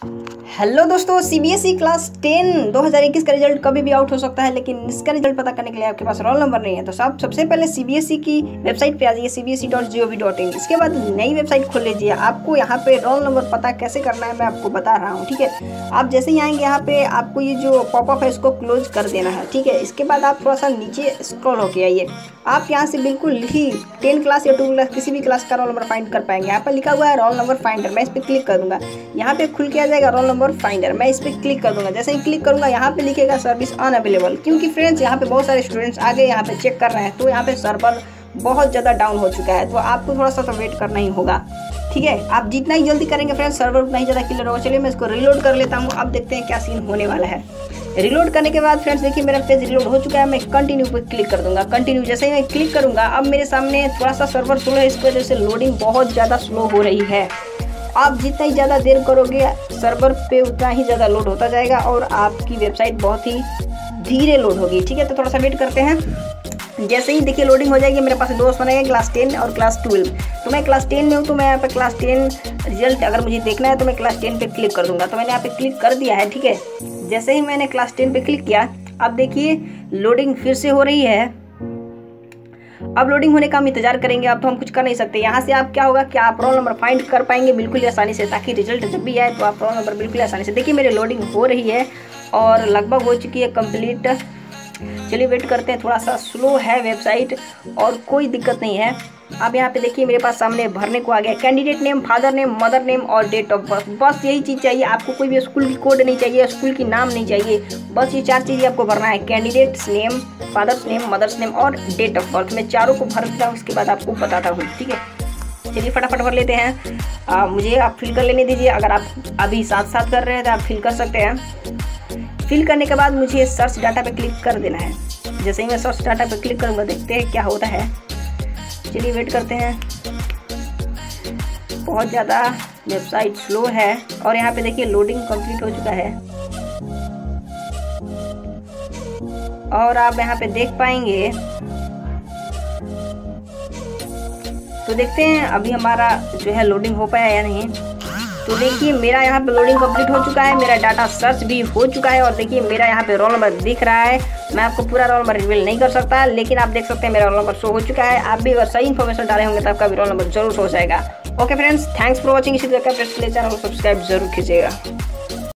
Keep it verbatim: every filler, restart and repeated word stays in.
Hello दोस्तों, CBSE class ten दो हज़ार इक्कीस का रिजल्ट कभी भी आउट हो सकता है, लेकिन इसका रिजल्ट पता करने के लिए आपके पास रोल नंबर नहीं है तो आप सबसे पहले सीबीएसई की वेबसाइट पे आ जाइए C B S E dot G O V dot in. इसके बाद नई वेबसाइट खोल लीजिए। आपको यहाँ पे रोल नंबर पता कैसे करना है मैं आपको बता रहा हूँ, ठीक है। आप जैसे ही आएंगे यहाँ पे आपको ये जो पॉपअप है इसको क्लोज कर देना है, ठीक है। इसके बाद आप थोड़ा सा नीचे स्क्रॉल होके आइए। आप यहाँ से बिल्कुल ही टेन क्लास या टू क्लास किसी भी क्लास का रोल नंबर फाइंड कर पाएंगे। यहाँ पर लिखा हुआ है रोल नंबर फाइंडर, मैं इस पर क्लिक कर दूंगा। यहाँ पे खुल के आ जाएगा रोल नंबर फाइंडर, मैं इस पर क्लिक कर दूंगा। जैसे ही क्लिक करूंगा यहाँ पे लिखेगा सर्विस अनअवेलेबल, क्योंकि फ्रेंड्स यहाँ पे बहुत सारे स्टूडेंट्स आगे यहाँ पे चेक कर रहे हैं तो यहाँ पे सर्वर बहुत ज़्यादा डाउन हो चुका है, तो आपको थोड़ा सा तो वेट करना ही होगा, ठीक है। आप जितना ही जल्दी करेंगे फ्रेंड्स सर्वर उतना ही ज़्यादा क्लियर होगा। चलिए मैं इसको रिलोड कर लेता हूँ। अब देखते हैं क्या सीन होने वाला है। रिलोड करने के बाद फ्रेंड्स देखिए मेरा पेज रिलोड हो चुका है। मैं कंटिन्यू पर क्लिक कर दूंगा। कंटिन्यू जैसे ही मैं क्लिक करूंगा अब मेरे सामने थोड़ा सा सर्वर स्लो है, इस वजह से लोडिंग बहुत ज़्यादा स्लो हो रही है। आप जितना ही ज़्यादा देर करोगे सर्वर पे उतना ही ज़्यादा लोड होता जाएगा और आपकी वेबसाइट बहुत ही धीरे लोड होगी, ठीक है। तो थोड़ा सा वेट करते हैं। जैसे ही देखिए लोडिंग हो जाएगी, मेरे पास दोस्त बनाएंगे क्लास टेन और क्लास ट्वेल्व। तो मैं क्लास टेन में हूँ तो मैं यहाँ पे क्लास टेन रिजल्ट अगर मुझे देखना है तो मैं क्लास टेन पे क्लिक कर दूंगा। तो मैंने यहाँ पे क्लिक कर दिया है, ठीक है। जैसे ही मैंने क्लास टेन पे क्लिक किया अब देखिए लोडिंग फिर से हो रही है। अब लोडिंग होने का हम इंतजार करेंगे। अब तो हम कुछ कर नहीं सकते। यहाँ से आप क्या होगा कि आप रोल नंबर फाइंड कर पाएंगे बिल्कुल आसानी से, ताकि रिजल्ट जब भी आए तो आप रोल नंबर बिल्कुल आसानी से। देखिए मेरे लोडिंग हो रही है और लगभग हो चुकी है कंप्लीट। चलिए वेट करते हैं, थोड़ा सा स्लो है वेबसाइट और कोई दिक्कत नहीं है। अब यहाँ पे देखिए मेरे पास सामने भरने को आ गया candidate name, father name, mother name और डेट ऑफ बर्थ। बस यही चीज़ चाहिए आपको, कोई भी स्कूल की कोड नहीं चाहिए, स्कूल की नाम नहीं चाहिए। बस ये चार चीज़ें आपको भरना है, candidate's name, father's name, mother's name और डेट ऑफ बर्थ। मैं चारों को भर देता हूँ, उसके बाद आपको बताता हूँ, ठीक है। चलिए फटाफट भर लेते हैं। आ, मुझे आप फिल कर लेने दीजिए। अगर आप अभी साथ साथ कर रहे हैं तो आप फिल कर सकते हैं। फिल करने के बाद मुझे सर्च डाटा पे क्लिक कर देना है। जैसे ही मैं सर्च डाटा पे क्लिक करूँगा देखते हैं क्या होता है। चलिए वेट करते हैं। बहुत ज़्यादा वेबसाइट स्लो है और यहाँ पे देखिए लोडिंग कंप्लीट हो चुका है और आप यहाँ पे देख पाएंगे। तो देखते हैं अभी हमारा जो है लोडिंग हो पाया या नहीं। तो देखिए मेरा यहाँ पे लोडिंग कंप्लीट हो चुका है, मेरा डाटा सर्च भी हो चुका है और देखिए मेरा यहाँ पे रोल नंबर दिख रहा है। मैं आपको पूरा रोल नंबर रिवील नहीं कर सकता, लेकिन आप देख सकते हैं मेरा रोल नंबर शो हो चुका है। आप भी अगर सही इन्फॉर्मेशन डाले होंगे तो आपका भी रोल नंबर जरूर हो जाएगा। Okay friends, thanks for watching. इसी तरह का चैनल को सब्सक्राइब जरूर कीजिएगा।